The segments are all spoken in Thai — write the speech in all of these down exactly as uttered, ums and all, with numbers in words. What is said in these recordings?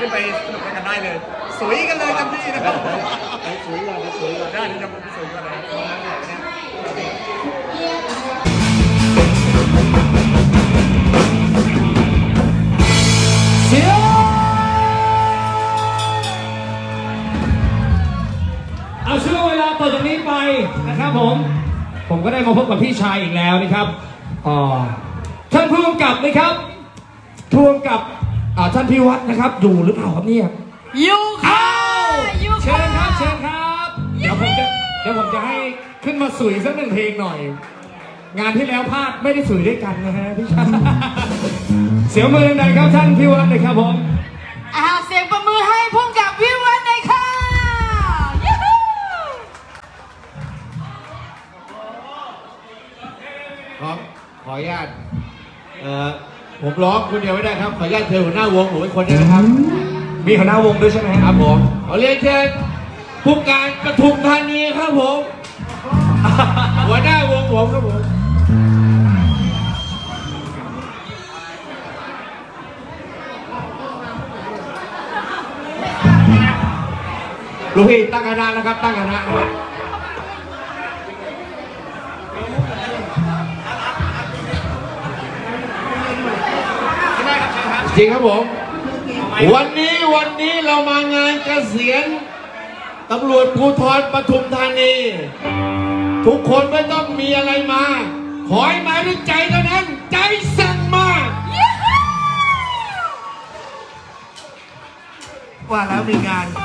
ขึ้นไปสนุกกันได้เลยสวยกันเลยกันพี่นะครับสวยกันสวยกันได้จะสวยกันเลยเสียเอาช่วงเวลาต่อจากนี้ไปนะครับผมผมก็ได้มาพบกับพี่ชายอีกแล้วนะครับอ๋อท่านผู้กำกับนะครับผู้กำกับท่านพี่วัดนะครับอยู่หรือเปล่าครับเนี่ยอยู่ค่ะอยู่เชิญครับเชิญครับเดี๋ยวผมจะเดี๋ยวผมจะให้ขึ้นมาสุยสักหนึ่งเพลงหน่อยงานที่แล้วพลาดไม่ได้สุยด้วยกันนะฮะพี่ชายเสียงมือดังๆครับท่านพี่วัดเลยครับผมอ่าเสียงประมือให้ผู้กำกับพี่วัดเลยค่ะครับขออนุญาตเอ่อผมร้องคนเดียวไม่ได้ครับขออนุญาตเชิญหัวหน้าวงผมเป็นคนนึงนะครับมีหัวหน้าวงด้วยใช่ไหมครับผมขอเรียนเชิญผู้การปทุมธานีครับผมหัวหน้าวงผมครับผมลูกพี่ตั้งคณะนะครับตั้งคณะนะครับจริงครับผมวันนี้วันนี้เรามางานเกษียณตำรวจภูธรปทุมธานีทุกคนไม่ต้องมีอะไรมาขอให้มาด้วยใจเท่านั้นใจสั่งมาว่าแล้วมีงาน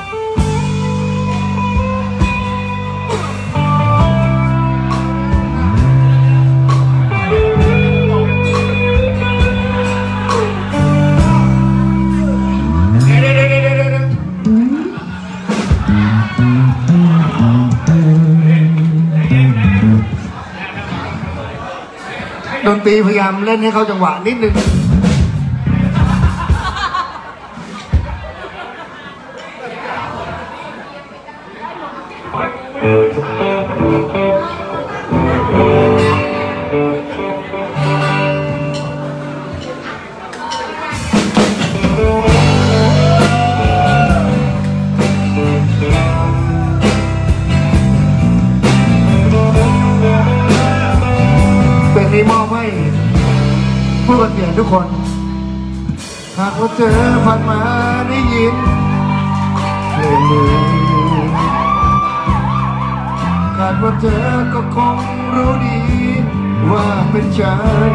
ดนตรีพยายามเล่นให้เขาจังหวะนิดนึงมอบให้ผู้บรรยายทุกคนหากว่าเธอผ่านมาได้ยินเพลงนี้คาดว่าเธอก็คงรู้ดีว่าเป็นฉัน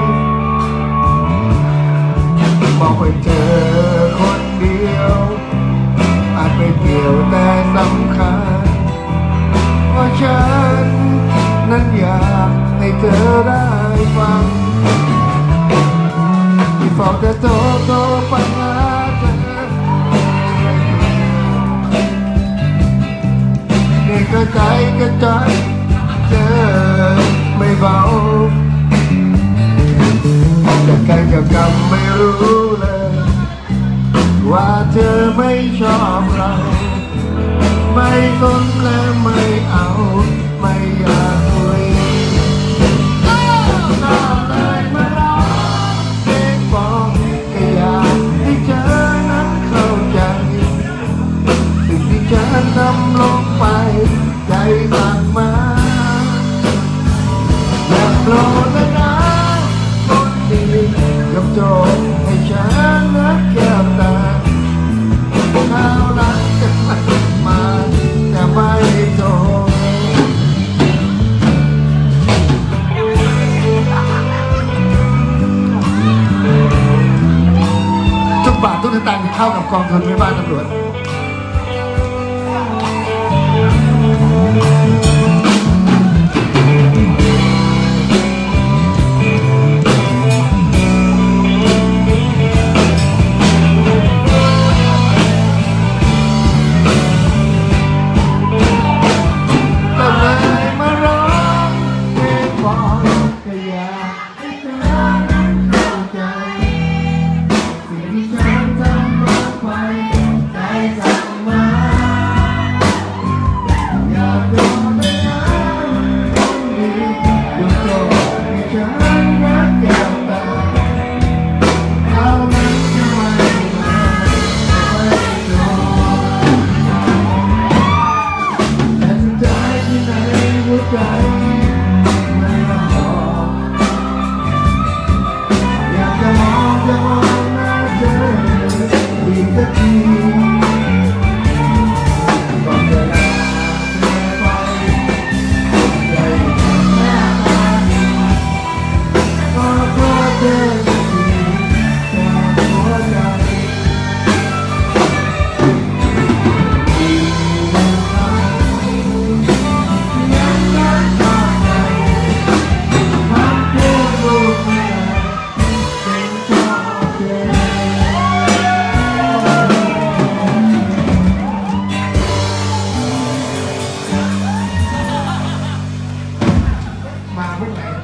บอกให้เธอคนเดียวอาจไม่เกี่ยวแต่สำคัญว่าฉันนั้นอยากให้เธอได้ฟังที่เฝ้าแต่โทรโทรไปหาเธอเด็กกระใจกระใจเธอไม่เบาแต่ใครจะกำไม่รู้เลยว่าเธอไม่ชอบเราไม่สนและไม่เอาไม่อยากคุยน้ำเลยมาร้องเพลงบอกแค่อยากให้เธอนั้นเข้าใจสิ่งที่ฉันทำลงไปใจสั่งมาอยากโปรดและนะคนดียกโจทย์ให้ฉันนักแก้วตาข้าวรักจะมาแต่ไม่โจทย์ทุกบาททุกสตางค์เข้ากับกองทุนแม่บ้านตำรวจใจมาพวกไหน